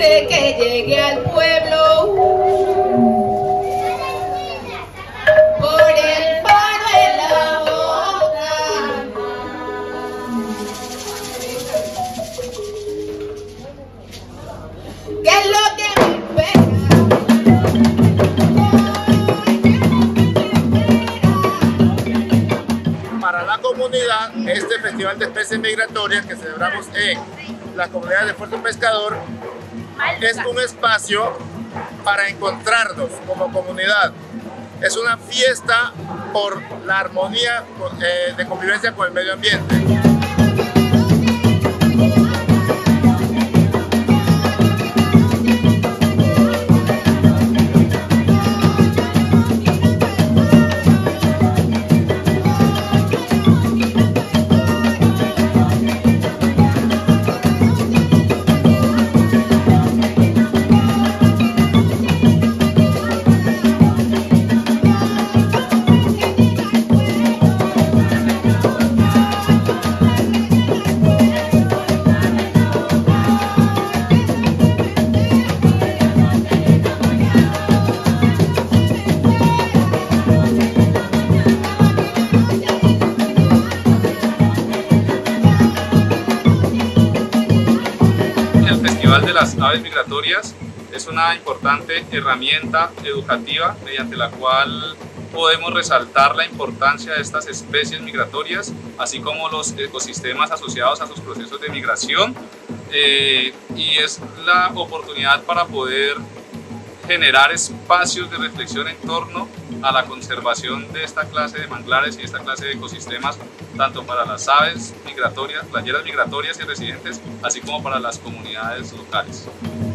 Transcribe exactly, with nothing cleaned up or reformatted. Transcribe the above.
dulce que llegue al pueblo. Por el paro en la boca. ¿Qué es lo que me espera? Para la comunidad, este Festival de Especies Migratorias que celebramos en las comunidades de Puerto Pescador es un espacio para encontrarnos como comunidad. Es una fiesta por la armonía eh, de convivencia con el medio ambiente. De las aves migratorias es una importante herramienta educativa mediante la cual podemos resaltar la importancia de estas especies migratorias, así como los ecosistemas asociados a sus procesos de migración, eh, y es la oportunidad para poder generar espacios de reflexión en torno a la conservación de esta clase de manglares y esta clase de ecosistemas, tanto para las aves migratorias, playeras migratorias y residentes, así como para las comunidades locales.